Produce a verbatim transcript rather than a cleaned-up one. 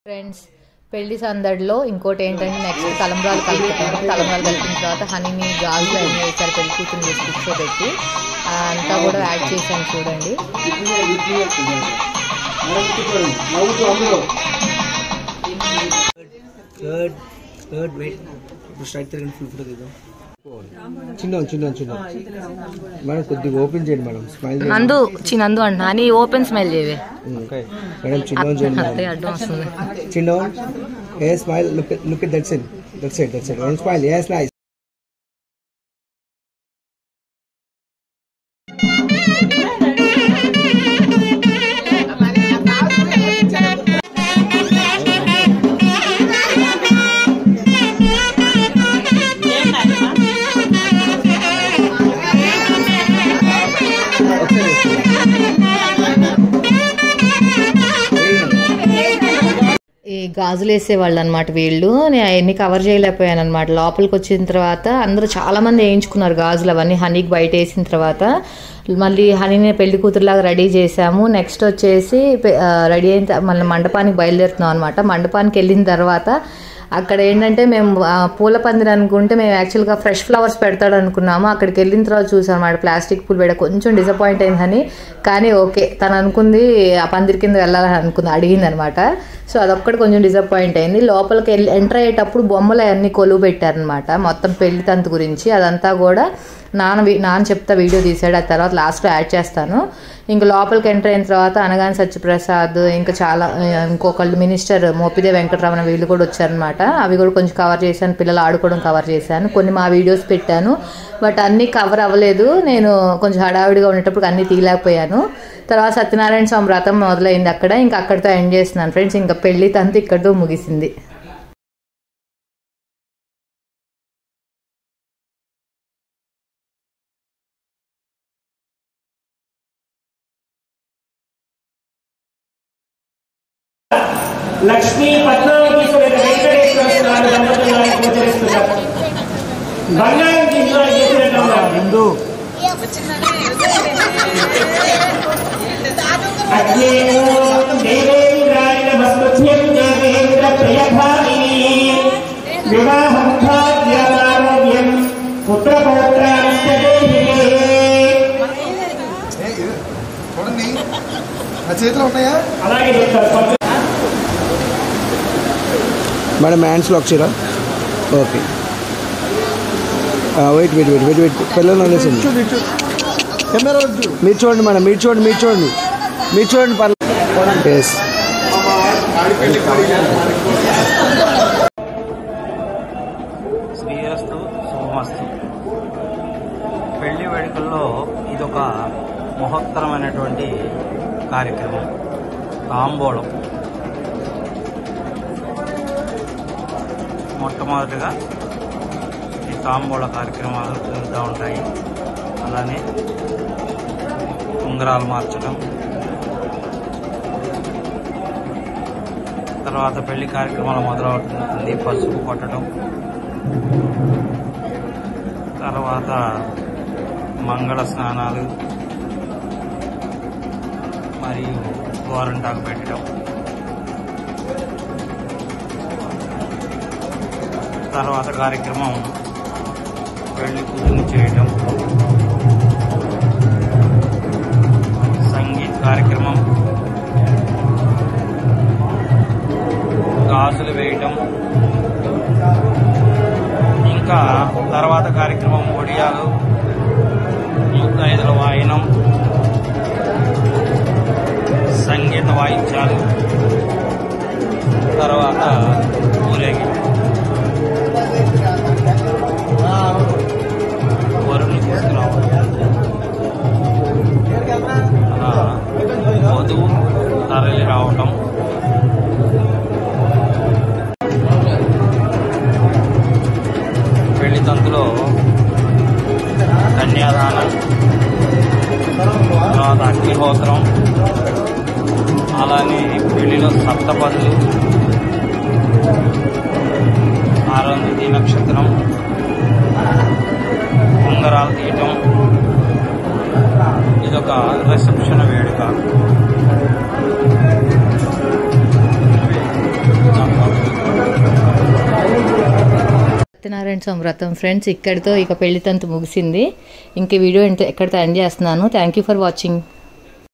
Friends పెళ్లి సందడిలో ఇంకోటి ఏంటంటే నెక్స్ట్ తలంబ్రాలు కలుపుతాము. తలంబ్రాలు కలిపిన తర్వాత హనీని గాజులు అన్నీ వేసారు పెళ్లి కూతురు వేసి కూర్చోబెట్టి అంతా కూడా యాడ్ చేశాను చూడండి. చిన్న చిన్న చిన్న మేడం కొద్దిగా ఓపెన్ చేయండి మేడం. స్మైల్ నందు చిన్నందు అంటున్నా అని ఓపెన్ స్మైల్ చేయవే మేడం. చిన్న చేయండి అడ్డం వస్తుంది. చిన్న a smile look look at that side that side that side one smile yes nice. ఈ గాజులు వేసేవాళ్ళు అనమాట వీళ్ళు. నేను అవన్నీ కవర్ చేయలేకపోయాను అనమాట. లోపలికి వచ్చిన తర్వాత అందరూ చాలా మంది వేయించుకున్నారు గాజులు అవన్నీ హనీకి బయట వేసిన తర్వాత. మళ్ళీ హనీని పెళ్లి కూతురులాగా రెడీ చేసాము. నెక్స్ట్ వచ్చేసి రెడీ అయిన మళ్ళీ మండపానికి బయలుదేరుతున్నాం అనమాట. మండపానికి వెళ్ళిన తర్వాత అక్కడ ఏంటంటే మేము పూల పందిరి అనుకుంటే మేము యాక్చువల్గా ఫ్రెష్ ఫ్లవర్స్ పెడతాడు అనుకున్నాము. అక్కడికి వెళ్ళిన తర్వాత చూసాం అన్నమాట ప్లాస్టిక్ పూలు పెడ కొంచెం డిసప్పాయింట్ అయిందని. కానీ ఓకే తను అనుకుంది ఆ పందిరి కింద వెళ్ళాలని అనుకుంది అడిగింది అనమాట. సో అదొక్కటి కొంచెం డిసప్పాయింట్ అయింది. లోపలికి వెళ్ళి ఎంటర్ అయ్యేటప్పుడు బొమ్మలు అవన్నీ కొలువు పెట్టారనమాట మొత్తం పెళ్లి తంతు గురించి. అదంతా కూడా నాన్న నాన్న చెప్తా వీడియో తీసాడు. ఆ తర్వాత లాస్ట్లో యాడ్ చేస్తాను. ఇంకా లోపలికి ఎంటర్ అయిన తర్వాత అనగాని సత్యప్రసాద్ ఇంకా చాలా ఇంకొకళ్ళు మినిస్టర్ మోపిదే వెంకటరమణ వీళ్ళు కూడా వచ్చారనమాట. అవి కూడా కొంచెం కవర్ చేశాను. పిల్లలు ఆడుకోవడం కవర్ చేశాను. కొన్ని మా వీడియోస్ పెట్టాను బట్ అన్నీ కవర్ అవ్వలేదు. నేను కొంచెం హడావిడిగా ఉండేటప్పుడు అన్నీ తీయలేకపోయాను. తర్వాత సత్యనారాయణ స్వామి వ్రతం మొదలైంది అక్కడ. ఇంకా అక్కడితో ఎండ్ చేస్తున్నాను ఫ్రెండ్స్. ఇంకా పెళ్లి తంతు ఇక్కడితో ముగిసింది. లక్ష్మీ పద్మావతి సమేత వెంకటేశ్వర స్వామి దంపతులు గోచరిస్తున్నారు. బంగారం ఇంట్లో చేసినట్టుగా హిందూ దేవేంద్రాయ నమస్కృత్యం దేవేంద్ర ప్రియభామిని వివాహం భాగ్యారోగ్యం పుత్రపౌత్రాశ్చ దేహినే. చూడండి నా చేతిలో ఉన్నాయా? అలాగే చెప్తారు మేడం. హ్యాండ్స్ లాక్ చేయరా? Okay wait wait wait wait wait పిల్లలు అనేసింది. మీరు చూడండి మేడం. మీరు చూడండి మీరు చూడండి మీరు చూడండి పర్లేదు. ఎస్ శ్రీరస్తు శుభమస్తు. పెళ్లి వేడుకల్లో ఇదొక మహత్తరమైనటువంటి కార్యక్రమం. తాంబూలం మొట్టమొదటిగా ఈ తాంబూల కార్యక్రమాలు జరుగుతూ ఉంటాయి. అలానే ఉంగరాలు మార్చడం, తర్వాత పెళ్లి కార్యక్రమాలు మొదలవుతుంది. పసుపు కొట్టడం, తర్వాత మంగళ స్నానాలు మరియు గోరంటాకు పెట్టడం, తర్వాత కార్యక్రమం పెళ్లి కూతురు చేయటం, సంగీత కార్యక్రమం, గాజులు వేయటం, ఇంకా తర్వాత కార్యక్రమం ఒడియాలు, ముత్తైదుల వాయనం, సంగీత వాయిద్యాలు, తర్వాత ఊరేగి వరుణ్ణి తీసుకురావడం, అలా వధువు తరలి రావటం, పెళ్లి తంతులో కన్యాదానం, తర్వాత అగ్నిహోత్రం, అలానే పెళ్లిలో సప్తపదులు, ఆరుంధతి నక్షత్రం, ఉంగరాలు తీయటం, ఇదొక రిసెప్షన్ వేడుక. సత్యనారాయణ స్వామి వ్రతం ఫ్రెండ్స్ ఇక్కడితో ఇక పెళ్లి తంతు ముగిసింది. ఇంక వీడియో ఎక్కడితో ఎండ్ చేస్తున్నాను. Thank you for watching.